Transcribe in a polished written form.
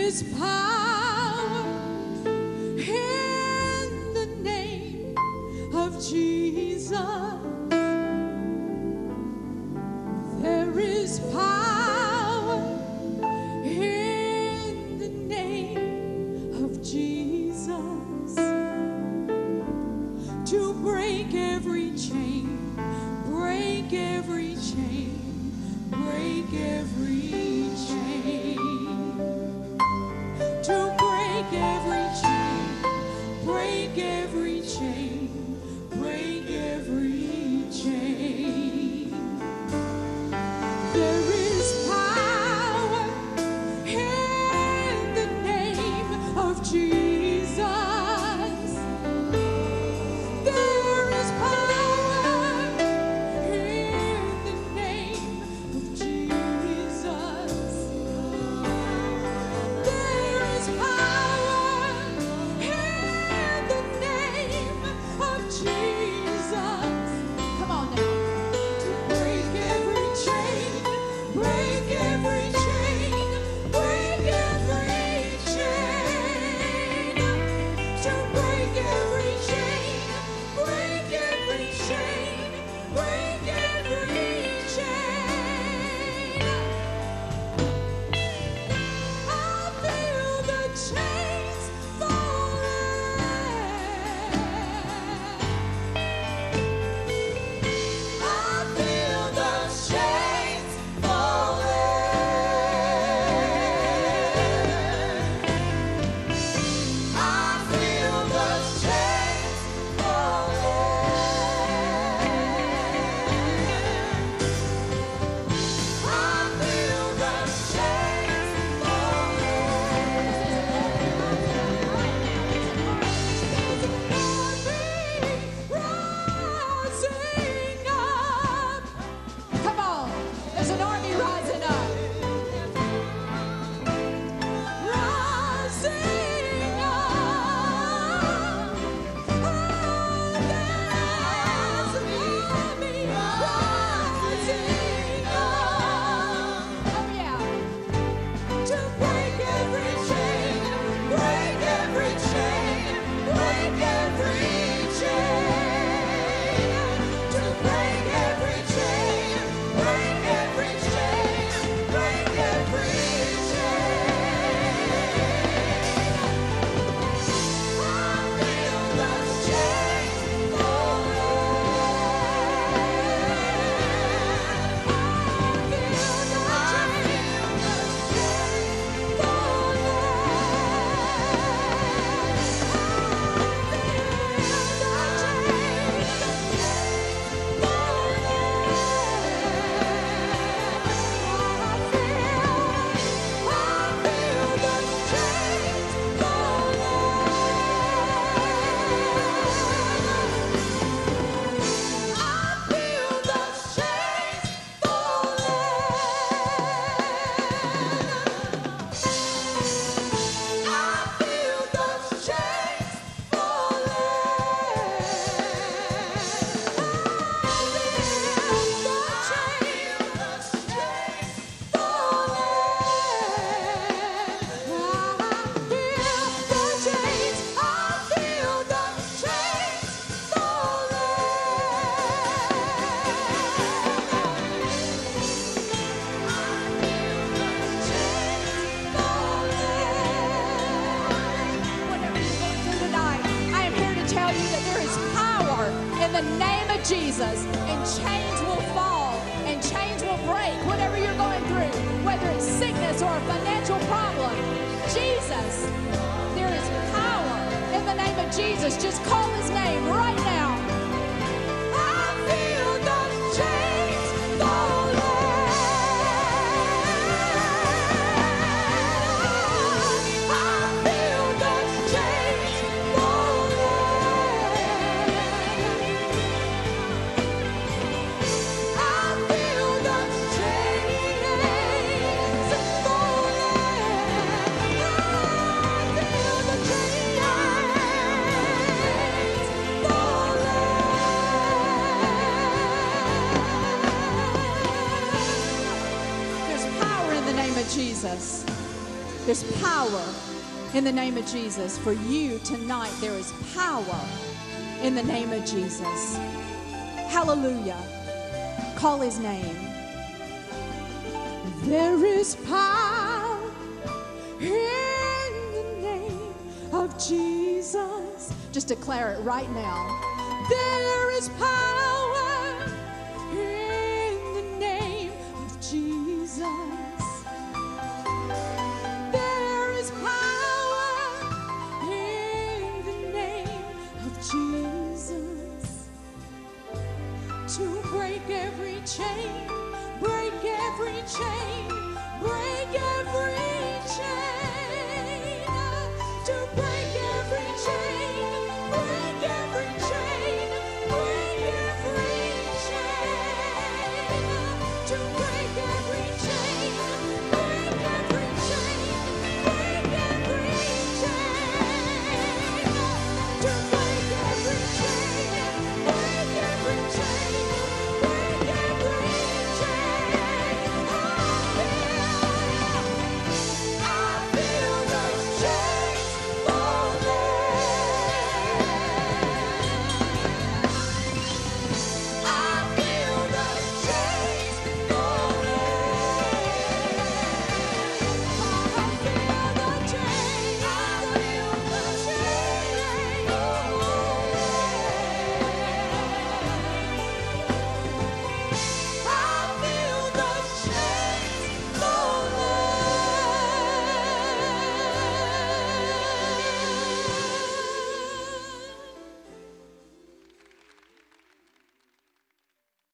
is power in the name of Jesus. There is power in the name of Jesus to break every chain, break every chain, break every chain. To break every chain, break every chain, break every chain. There is power in the name of Jesus. There is power in the name of Jesus. There is power in the name of Jesus. Come on now. To break every chain, break every chain, break every chain. To break every chain, break every chain, break every chain. I feel the chains falling. I feel the chains falling. I feel the chains falling. I feel the chains rising up. Come on, there's an army rising up. Rising up. Oh, there's an army rising up. Oh yeah. To break every chain, break every chain, break every chain. To break every chain, break every chain, break every chain. I feel the chains falling. In the name of Jesus, and chains will fall and chains will break. Whatever you're going through, whether it's sickness or a financial problem, Jesus, there is power in the name of Jesus. Just call his name right now. I feel the chains falling. I feel the chains falling. I feel the chains falling. I feel the chains falling. There's power in the name of Jesus. For you tonight, there is power in the name of Jesus. Hallelujah. Call his name. There is power in the name of Jesus. Just declare it right now. There is power in the name of Jesus. There is power in the name of Jesus to break every chain, break every chain, break every